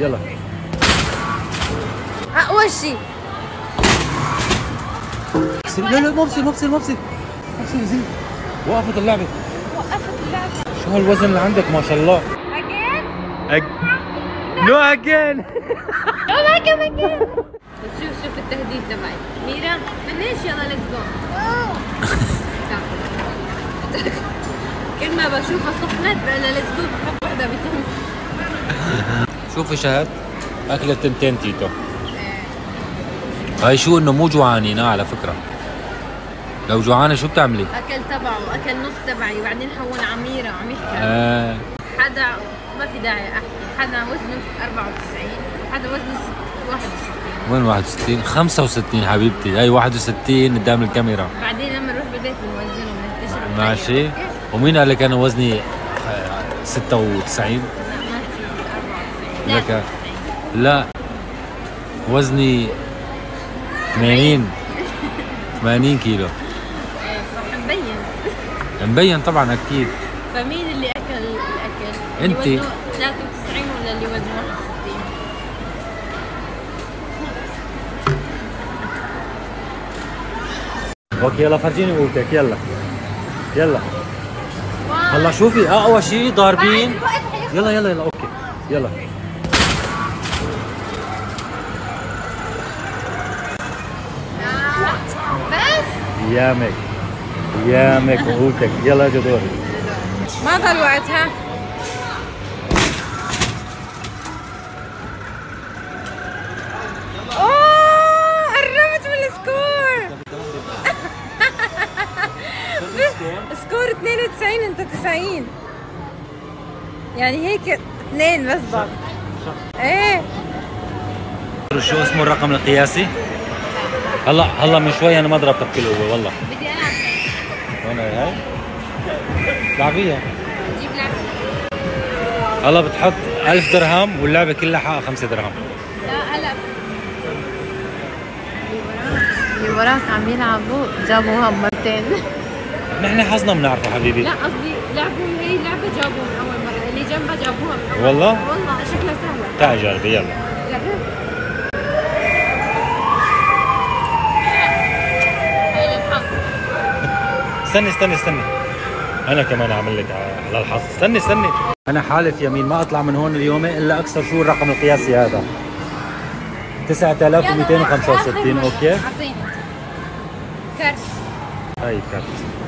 يلا. اقوى شيء. لا لا مو بصير مو بصير مو بصير مو بصير زين. وقفت اللعبة. وقفت اللعبة. شو هالوزن اللي عندك ما شاء الله. نو اجين. شوف التهديد تبعي. ميرا فنش يلا ليتس جو. كل ما بشوفها صفنت بقول لها ليتس جو بحط وحدة بتم. شوفي شهد اكلت تنتين تيتو. هاي شو انه مو جوعانين على فكرة. لو جوعانة شو بتعملي؟ اكل تبعه واكل نص تبعي وبعدين حول عميرة وعم يحكي. حدا ما في داعي احكي، حدا وزنه 94 وحدا وزنه 61. وين 61؟ 65 حبيبتي، هي 61 قدام الكاميرا. بعدين لما نروح بالبيت بنوزنه وبنكتشف. ماشي. ومين قال لك انا وزني 96؟ لا لك لا وزني 80 كيلو. صح مبين. مبين طبعا اكيد. فمين اللي اكل الاكل؟ انت. اللي وزنه 93 ولا اللي وزنه 61؟ اوكي يلا فرجيني قوتك يلا. يلا هلا شوفي اقوى شيء ضاربين. يلا يلا يلا اوكي يلا. بس يامك قوتك. يلا اجي دوري. ما ضل وقتها. اوه قربت من السكور. سكور 92 انت 90. يعني هيك 2 بس ضل. ايه شو اسمه الرقم القياسي؟ هلا من شوي انا ما ضربتك بالقوه والله. بدي العب. وين هاي؟ لعبيها. جيب لعبة. هلا بتحط 1000 درهم واللعبه كلها حقها 5 درهم. لا هلا اللي وراك عم يلعبوا جابوها مرتين. نحن حظنا بنعرفه حبيبي. لا قصدي لعبوا هي لعبة جابوها من أول مرة، اللي جنبها جابوها من أول. والله؟ والله شكلها سهلة. تعال جربي يلا. جرب. هاي للحظ. استني انا كمان اعمل لك على الحظ. استني انا حالف يمين ما اطلع من هون اليوم الا اكسر شو الرقم القياسي هذا. 9265. اوكي اعطيني كارت. هاي كارت.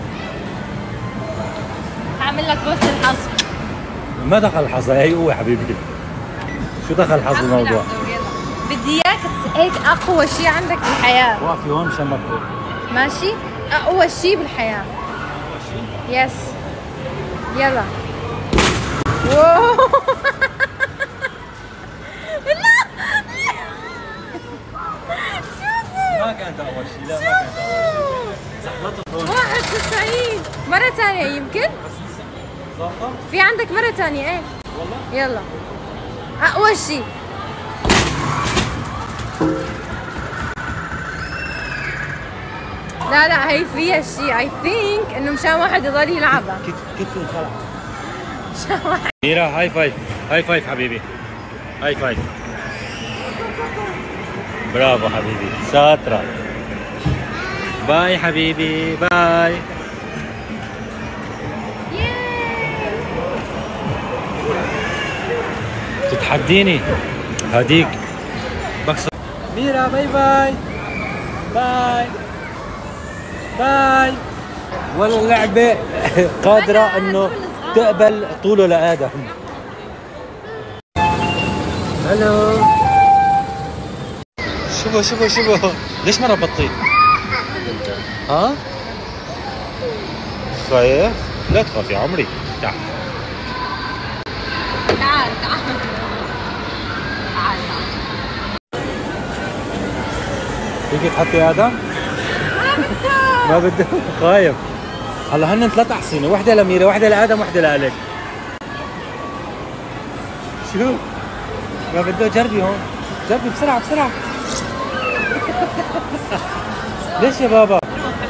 هعمل لك بوست الحظ. ما دخل الحظ هي قوة حبيبي. شو دخل الحظ الموضوع؟ بدي اياك هيك اقوى شيء عندك بالحياة. وقفي هون مشان ما تقول. ماشي؟ اقوى شيء بالحياة. يس يلا. واو لا ما كانت اول شيء. لا ما كانت اول شيء. زحلطت هون. 91. مرة ثانية يمكن؟ ظابطة؟ في عندك مرة ثانية ايه؟ والله؟ يلا. أقوى شيء. لا هي فيها شيء اي ثينك انه مشان واحد يضل يلعبها. كتفي انخلع. مشان واحد. ميرا هاي فايف حبيبي. هاي فايف. برافو حبيبي شاطرة. باي حبيبي باي. تتحديني هديك بكسر. ميرا باي باي باي. ولا اللعبة قادرة انه تقبل طوله لآدم. هلو. شوفوا ليش ما ربطتي؟ ها؟ خايف؟ لا تخافي عمري. تعال فيك تحطي آدم؟ ما بده خايف. هلا هن 3 أحصنة، وحدة لميرا، وحدة لآدم، وحدة لإلك. شو؟ ما بده. جربي هون، جربي بسرعة. ليش يا بابا؟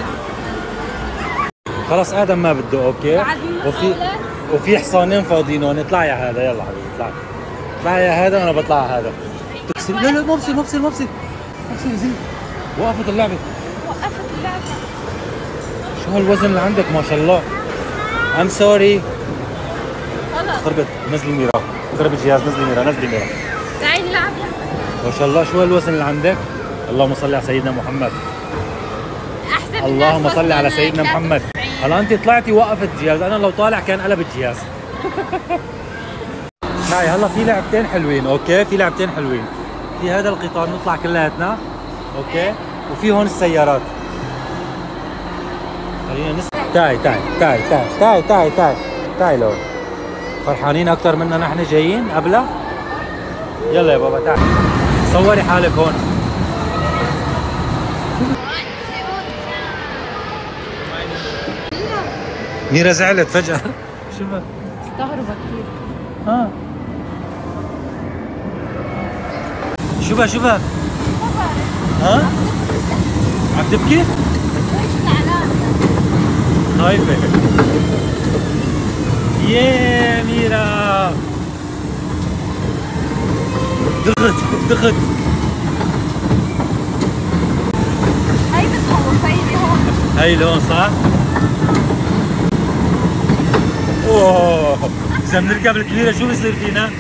خلص آدم ما بده. اوكي. وفي حصانين فاضيين هون. اطلعي على هذا. يلا حبيبي اطلعي. اطلع يا هذا وانا بطلع هذا. تكسر. لا لا، ما بصير ما بصير ما بصير ما بصير زين. وقفت اللعبة. وقفت اللعبة. شو هالوزن اللي عندك ما شاء الله. I'm sorry. خلص. خربت. نزلي ميرا. خرب الجهاز. نزلي ميرا نزلي ميرا. تعي نلعب. ما شاء الله. شو هالوزن اللي عندك؟ اللهم صل على سيدنا محمد. احسن. اللهم صل على سيدنا محمد. هلا انت طلعتي وقفت الجهاز، انا لو طالع كان قلب الجهاز. معي هلا في لعبتين حلوين، اوكي؟ في لعبتين حلوين. في هذا القطار نطلع كلياتنا، اوكي؟ وفي هون السيارات. خلينا تعي تعي تعي تعي تعي تعي تعي تعي لو فرحانين اكثر منا نحن جايين قبلها. يلا يا بابا تعي صوري حالك هون. ميرا زعلت فجأة. شو بك؟ استغربت كثير. ها شو بك شو بك؟ ها؟ عم تبكي؟ خايفة. ياه ميرا دغت دغت. هي بتخوف. هي اللي هون. هي اللي هون صح؟ اوه اذا بنركب الكبيرة شو بصير فينا؟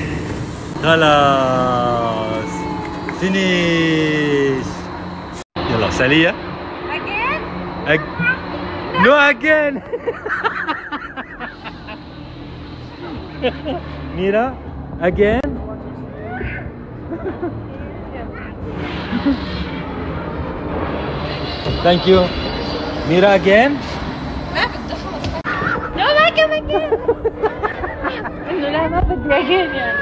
خلاص فينيش. يلا سالية. Again? No again. Mira, again. Thank you. Mira, again. ما بدي خلص. لا ما كمان انه لا ما بدي again يعني.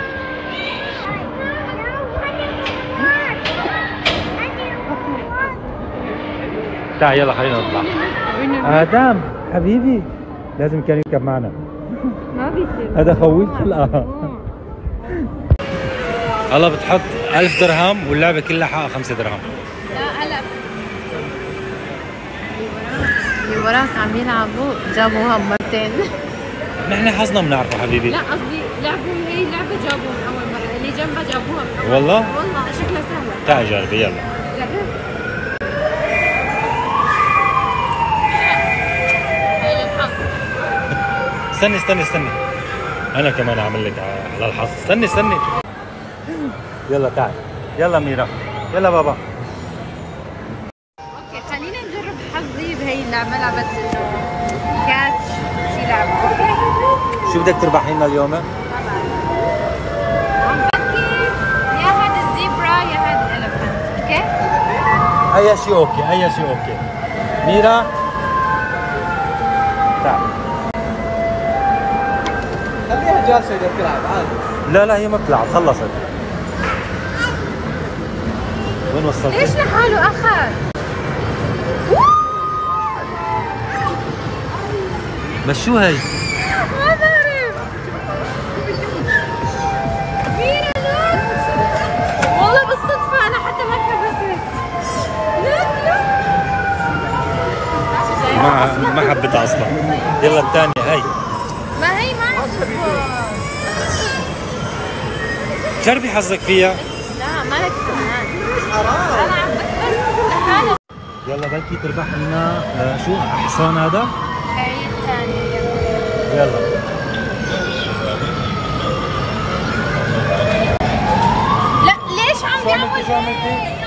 تعال يلا خلينا نطلع. آدم حبيبي لازم كان يركب معنا. ما بيصير. هذا خويك هلا. هلا بتحط 1000 درهم واللعبة كلها حقها 5 درهم. لا هلا اللي وراك عم يلعبوا جابوها مرتين. نحن حظنا بنعرفه حبيبي. لا قصدي لعبوا هي لعبة جابوها من أول مرة، اللي جنبها جابوها من أول. والله؟ والله شكلها سهلة. تعال جربي يلا. جرب. هاي للحظ. استني استني استني. أنا كمان أعمل لك على الحظ. استني استني. يلا تعال. يلا ميرا. يلا بابا. اوكي خلينا نجرب حظي بهي اللعبة. لعبة انه كاتش شي لعبة. اوكي. شو بدك تربحي لنا اليوم؟ عم بفكر يا هذا الزيبرا يا هذا الالفنت. اوكي؟ أي شيء أوكي، أي شيء أوكي. ميرا تعال. خليها جالسه اذا بتلعب عادي. لا لا هي ما بتلعب خلصت. وين وصلت؟ ليش لحاله اخذ؟ بس شو هي؟ ما بعرف. ميرا لوك. والله بالصدفة أنا حتى ما كبست. لوك ما حبيتها اصلا. يلا الثانية هي. ما هي ما عجبها. جربي حظك فيها. لا مالك فنان. أنا عم بكبس لحالي. يلا بلكي تربح لنا شو حصان هذا؟ هي الثانية. يلا. لا ليش عم يعمل شو عملتي؟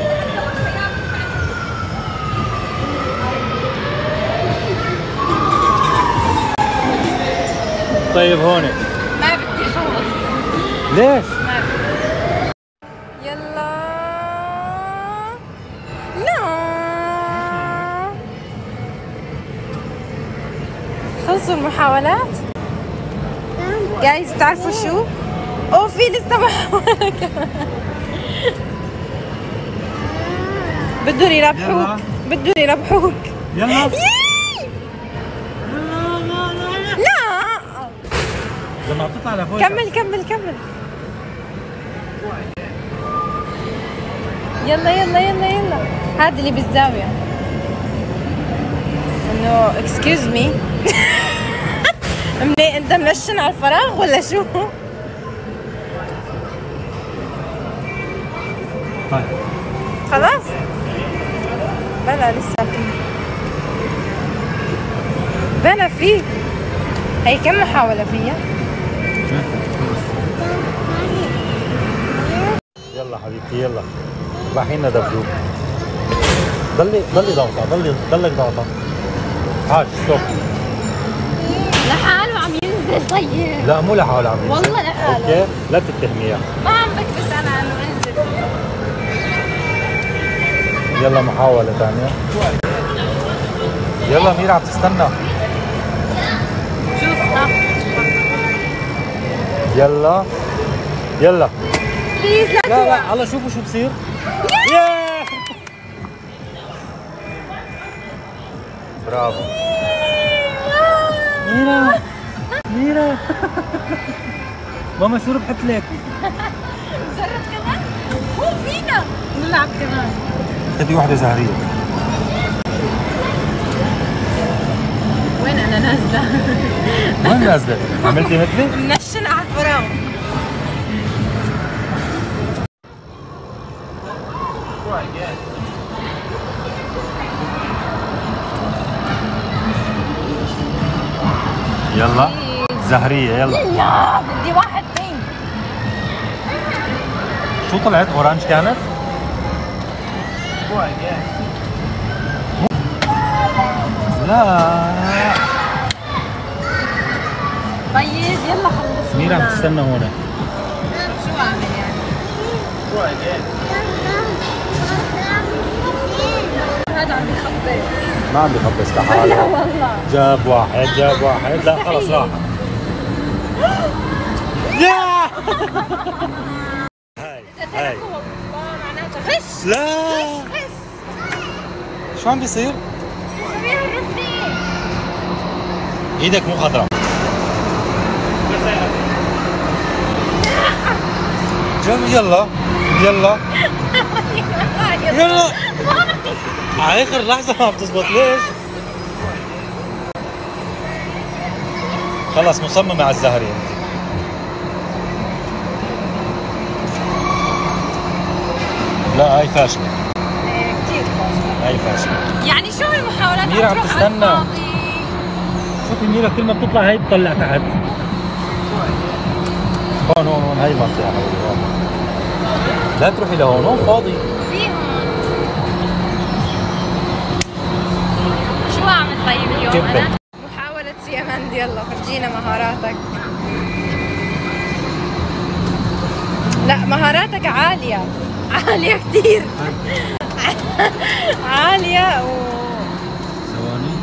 طيب هون. ما بدي خلص. ليش؟ ما بدي. يلا. لا. خلصوا المحاولات؟ جايز تعرفوا شو؟ اوه في لسه محاولة كمان. بدهم يربحوك. بدهم يربحوك. يلا. لا. لما بتطلع لفوق. كمل كمل كمل. يلا يلا يلا يلا. هذا اللي بالزاوية. انه اكسكيوز مي. مني انت منشن على الفراغ ولا شو؟ هاي خلاص؟ بلا لسه في. بلا في. هي كم محاولة فيها؟ يلا حبيبتي يلا رايحين دبدوب. ضلي ضغطة، ضلك ضغطة. عاش ستوب. لحاله عم ينزل. طيب لا مو لحاله عم ينزل. والله لحاله. اوكي لا تتهميها. ما عم بكبس انا انه انزل. يلا محاولة ثانية. يلا ميرا عم تستنى. شوف يلا يلا. بليز لا لا توقع. لا الله شوفوا شو بصير. ياه برافو ميرا ميرا. ماما شو ربحت لك؟ جرب كمان. مو فينا نلعب كمان. خدي واحدة زهرية. وين انا نازله؟ وين نازلة؟ عملتي مثلي؟ منشن على الفراغ. يلا زهرية يلا. لا بدي واحد ثاني. شو طلعت؟ اورانج كانت؟ لا طيب يلا خلص. ميرا عم تستنى هون. شو اعمل يعني؟ هذا عم يخبط. ما عم بخبص لا لحاله. والله. جاب واحد لا خلص راح. يا هاي هاي والله معناته غش. لا غش. شو عم بيصير؟ شبيه الرفدي. ايدك مو خضراء. جاب يلا يلا يلا. على اخر لحظة ما عم تزبط ليش؟ خلص مصممة على الزهري انت. لا هاي فاشلة. كثير فاشلة. هاي فاشلة. يعني شو المحاولات؟ ميرا عم تروح على تستنى. الفاضي. شوفي ميرا كل ما بتطلع هاي بتطلع تحت. هون هاي المنطقة حبيبي هون. لا تروحي لهون هون فاضي. في هون. شو اعمل طيب اليوم كبة. انا؟ محاولة سيامند. يلا فرجينا مهاراتك. لا مهاراتك عالية. عالية كثير. عالية ثواني.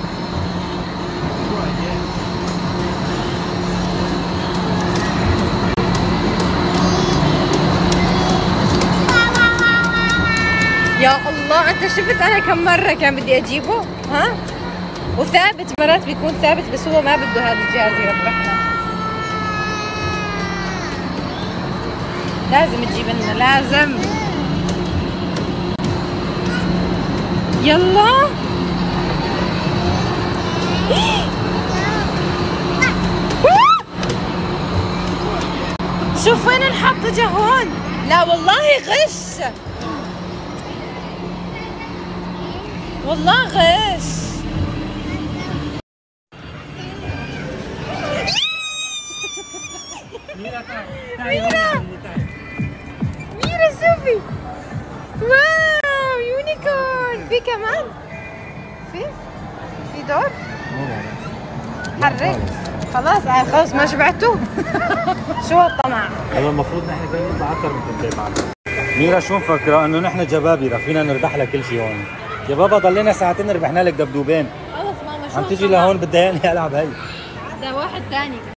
يا الله. انت شفت انا كم مرة كان بدي اجيبه؟ ها؟ وثابت مرات بيكون ثابت بس هو ما بده هذا الجهاز يربحنا. لازم تجيب لنا لازم. يلا. شوف وين نحط. اجا هون. لا والله غش. والله غش. ميرا شوفي. واو يونيكورن. في كمان. في دور. حرك. خلاص ما شبعتوا. شو هالطمع؟ هلا المفروض نحن كنا نطلع اكثر من تنتين معنا. ميرا شو مفكرة انه نحن جبابرة فينا نربح لها كل شيء هون؟ يا بابا ضلينا ساعتين ربحنا لك دبدوبين. خلص ماما شو عم تيجي لهون بدها ياني العب هي. ده واحد ثاني.